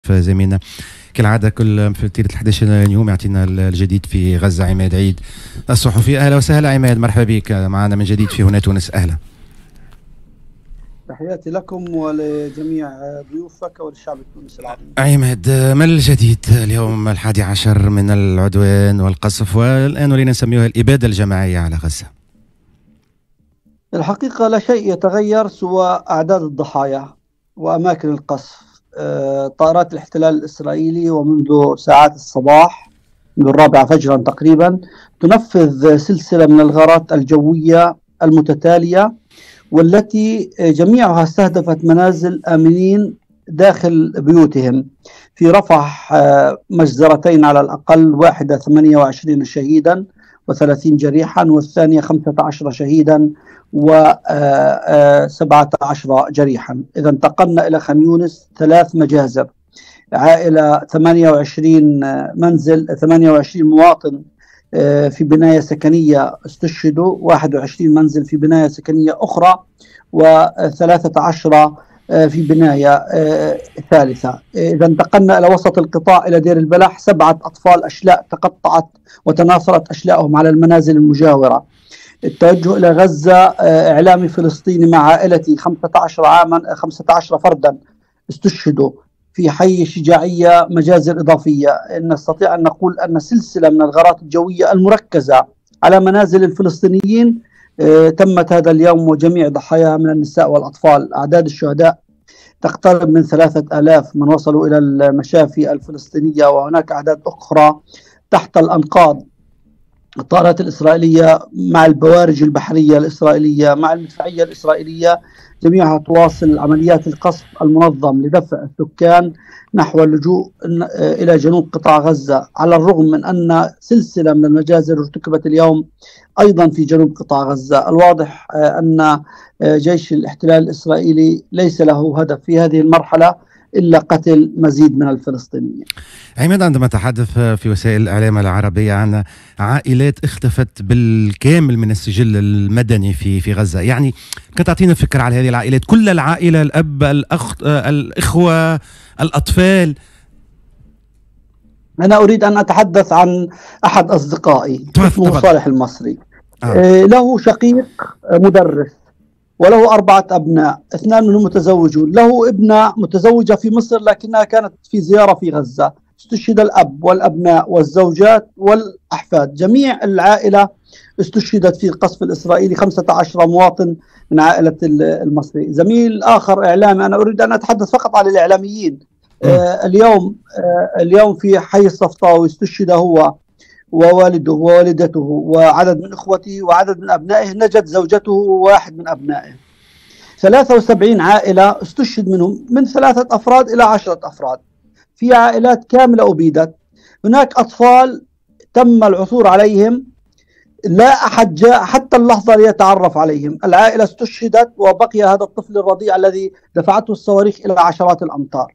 زميلنا كالعادة كل في تيرة 11 يوم يعطينا الجديد في غزة. عماد عيد الصحفي، أهلا وسهلا عماد، مرحبا بك معنا من جديد في هنا تونس. أهلا، تحياتي لكم ولجميع ضيوفك وللشعب التونسي العظيم. عماد، ما الجديد اليوم 11 من العدوان والقصف والآن ولينا نسميها الإبادة الجماعية على غزة؟ الحقيقة لا شيء يتغير سوى أعداد الضحايا وأماكن القصف. طائرات الاحتلال الإسرائيلي ومنذ ساعات الصباح، منذ 4 فجرا تقريبا، تنفذ سلسلة من الغارات الجوية المتتالية، والتي جميعها استهدفت منازل آمنين داخل بيوتهم. في رفح مجزرتين على الأقل، واحدة 28 شهيدا و30 جريحا، والثانية 15 شهيدا و17 جريحا. إذا انتقلنا إلى خان يونس 3 مجازر، عائلة 28 منزل، 28 مواطن في بناية سكنية استشهدوا، 21 منزل في بناية سكنية أخرى، و13 في بناية ثالثة. إذا انتقلنا إلى وسط القطاع إلى دير البلح، 7 أطفال أشلاء تقطعت وتناثرت أشلاءهم على المنازل المجاورة. التوجه إلى غزة، إعلامي فلسطيني مع عائلتي 15 فردا استشهدوا في حي شجاعية، مجازر إضافية. نستطيع أن نقول أن سلسلة من الغارات الجوية المركزة على منازل الفلسطينيين تمت هذا اليوم، وجميع ضحاياها من النساء والأطفال. أعداد الشهداء تقترب من 3000 من وصلوا إلى المشافي الفلسطينية، وهناك أعداد أخرى تحت الأنقاض. الطائرات الإسرائيلية مع البوارج البحرية الإسرائيلية مع المدفعية الإسرائيلية جميعها تواصل عمليات القصف المنظم لدفع السكان نحو اللجوء إلى جنوب قطاع غزة، على الرغم من أن سلسلة من المجازر ارتكبت اليوم أيضا في جنوب قطاع غزة. الواضح أن جيش الاحتلال الإسرائيلي ليس له هدف في هذه المرحلة إلا قتل مزيد من الفلسطينيين. عماد، عندما تحدث في وسائل الإعلام العربية عن عائلات اختفت بالكامل من السجل المدني في غزة، يعني كنت تعطينا فكرة على هذه العائلات؟ كل العائلة، الأب، الأخت، الإخوة، الأطفال؟ أنا أريد أن أتحدث عن أحد أصدقائي اسمه صالح المصري. له شقيق مدرس وله 4 أبناء، 2 منهم متزوجون. له ابنة متزوجة في مصر لكنها كانت في زيارة في غزة. استشهد الأب والأبناء والزوجات والأحفاد، جميع العائلة استشهدت في القصف الإسرائيلي. 15 مواطن من عائلة المصري. زميل آخر إعلامي، أنا أريد أن أتحدث فقط عن الإعلاميين. اليوم في حي الصفطاوي استشهد هو ووالده ووالدته وعدد من إخوته وعدد من أبنائه، نجت زوجته وواحد من أبنائه. 73 عائلة استشهد منهم من 3 أفراد إلى 10 أفراد. في عائلات كاملة أبيدت. هناك أطفال تم العثور عليهم، لا أحد جاء حتى اللحظة ليتعرف عليهم. العائلة استشهدت وبقي هذا الطفل الرضيع الذي دفعته الصواريخ إلى عشرات الأمتار.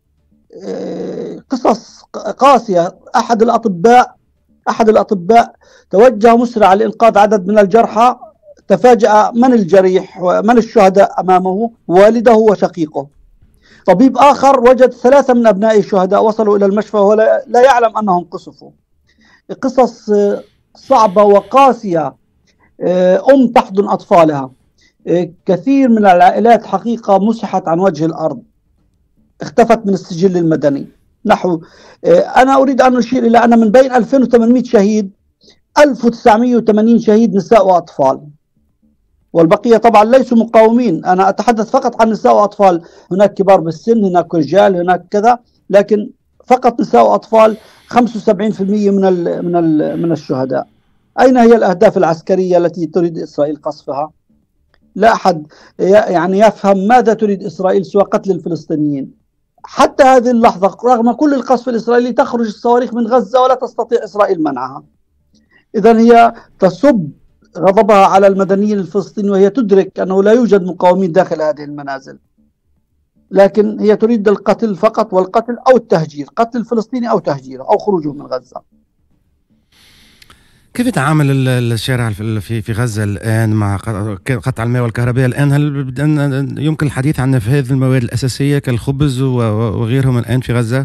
قصص قاسية. أحد الأطباء توجه مسرع لإنقاذ عدد من الجرحى، تفاجأ من الجريح ومن الشهداء أمامه، والده وشقيقه. طبيب آخر وجد 3 من أبناء الشهداء وصلوا إلى المشفى ولا يعلم أنهم قصفوا. قصص صعبة وقاسية. تحضن أطفالها. كثير من العائلات حقيقة مسحت عن وجه الأرض، اختفت من السجل المدني. أنا أريد أن أشير إلى أن من بين 2800 شهيد 1980 شهيد نساء وأطفال، والبقية طبعا ليسوا مقاومين. أنا أتحدث فقط عن نساء وأطفال. هناك كبار بالسن، هناك رجال، هناك كذا، لكن فقط نساء وأطفال 75% من الشهداء. أين هي الأهداف العسكرية التي تريد إسرائيل قصفها؟ لا أحد يعني يفهم ماذا تريد إسرائيل سوى قتل الفلسطينيين. حتى هذه اللحظة رغم كل القصف الإسرائيلي تخرج الصواريخ من غزة ولا تستطيع إسرائيل منعها. إذن هي تصب غضبها على المدنيين الفلسطينيين، وهي تدرك أنه لا يوجد مقاومين داخل هذه المنازل، لكن هي تريد القتل فقط، والقتل أو التهجير، قتل الفلسطيني أو تهجيره أو خروجه من غزة. كيف يتعامل الشارع في غزة الآن مع قطع الماء والكهرباء الآن؟ هل يمكن الحديث عن نفاذ المواد الأساسية كالخبز وغيرهم الآن في غزة؟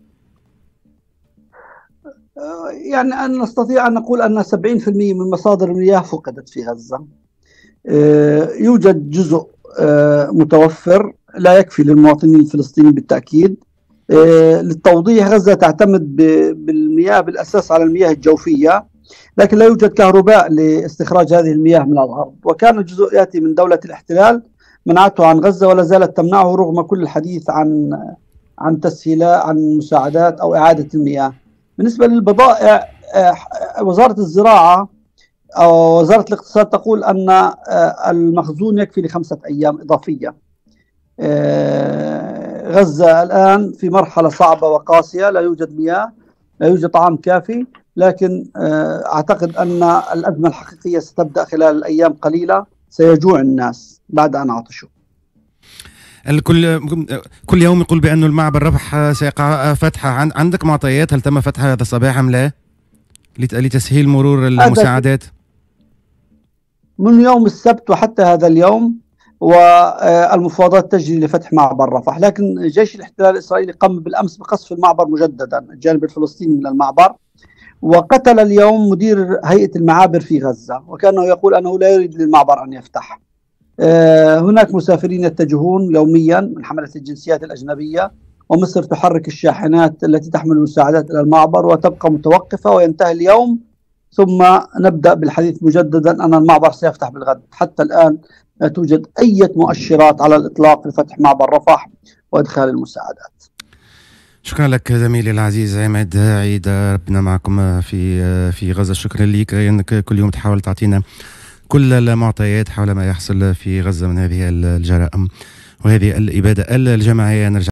يعني أن نستطيع أن نقول أن 70% من مصادر المياه فقدت في غزة. يوجد جزء متوفر لا يكفي للمواطنين الفلسطينيين بالتأكيد. للتوضيح، غزة تعتمد بالمياه بالأساس على المياه الجوفية، لكن لا يوجد كهرباء لاستخراج هذه المياه من الأرض، وكان الجزء يأتي من دولة الاحتلال منعته عن غزة ولا زالت تمنعه رغم كل الحديث عن تسهيلات، عن مساعدات أو إعادة المياه. بالنسبة للبضائع، وزارة الزراعة أو وزارة الاقتصاد تقول أن المخزون يكفي ل5 أيام إضافية. غزة الآن في مرحلة صعبة وقاسية، لا يوجد مياه، لا يوجد طعام كافي، لكن أعتقد أن الأزمة الحقيقية ستبدأ خلال الأيام قليلة. سيجوع الناس بعد أن عطشوا. كل يوم يقول بأن المعبر رفح سيقع فتحه. عندك معطيات هل تم فتحه هذا الصباح أم لا لتسهيل مرور المساعدات؟ من يوم السبت وحتى هذا اليوم والمفاوضات تجري لفتح معبر رفح، لكن جيش الاحتلال الإسرائيلي قام بالأمس بقصف المعبر مجددا، الجانب الفلسطيني من المعبر، وقتل اليوم مدير هيئة المعابر في غزة، وكأنه يقول أنه لا يريد للمعبر أن يفتح. هناك مسافرين يتجهون يوميا من حملة الجنسيات الأجنبية، ومصر تحرك الشاحنات التي تحمل المساعدات إلى المعبر وتبقى متوقفة، وينتهي اليوم ثم نبدأ بالحديث مجددا أن المعبر سيفتح بالغد. حتى الآن لا توجد أي مؤشرات على الإطلاق لفتح معبر رفح وإدخال المساعدات. شكرا لك زميلي العزيز عماد عيد، ربنا معكم في غزة. شكرا لك أنك كل يوم تحاول تعطينا كل المعطيات حول ما يحصل في غزة من هذه الجرائم وهذه الإبادة الجماعية. نرجع